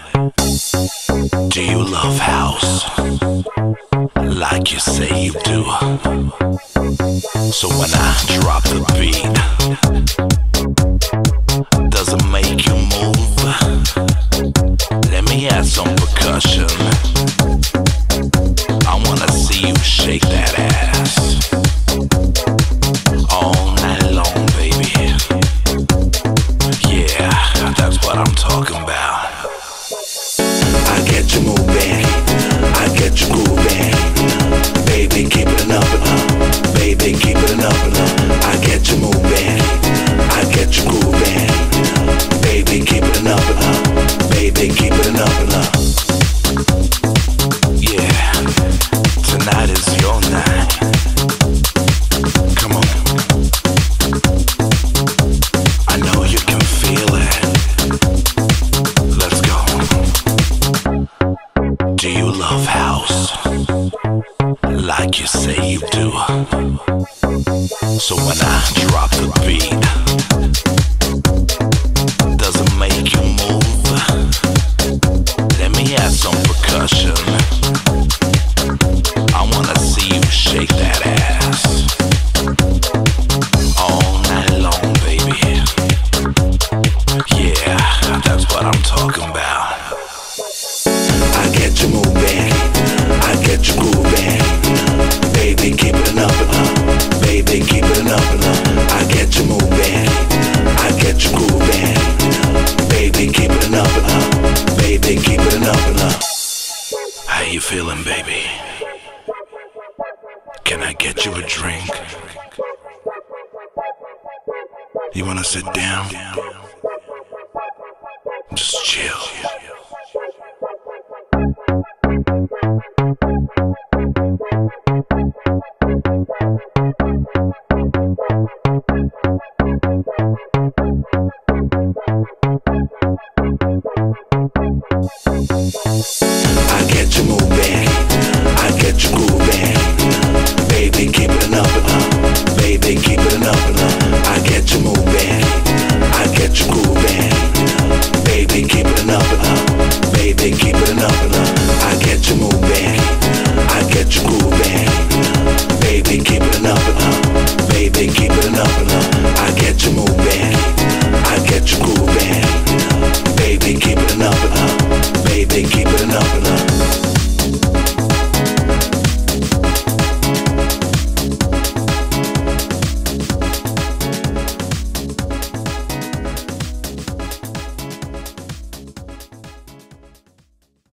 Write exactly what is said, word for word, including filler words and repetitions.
Do you love house like you say you do? So when I drop the beat, does it make you move? Let me add some percussion. I wanna see you shake that ass all night long, baby. Yeah, that's what I'm talking about. I get you moving, I get you grooving. Baby, keep it up and up. Baby, keep it up and up. I get you moving, I get you grooving. Baby, keep it up and up. Baby, keep it up and up. Yeah, tonight is your night. Come on, I know you can feel it. Let's go. Do you love house like you say you do? So when I drop the beat, does it make you move? Let me add some percussion. I wanna see you shake that ass all night long, baby. Yeah, that's what I'm talking about. I get you moving, I get you grooving. Baby, keep it up and up. Baby, keep it up and up. I get you moving, I get you grooving. Baby, keep it up and up. Baby, keep it up and up. How you feeling, baby? Can I get you a drink? You wanna sit down? Just chill. I get you moving, I get you grooving. Baby, keep it up and up. Baby, keep it up and up. I get you moving, I get you grooving. Baby, keep it up and up. Baby, keep it up and up. I get you moving, I get you grooving. Baby, keep it up and up. Baby, keep it up and up. I get you moving, I get you grooving. Baby, keep it up and up. Baby, keep it up and up.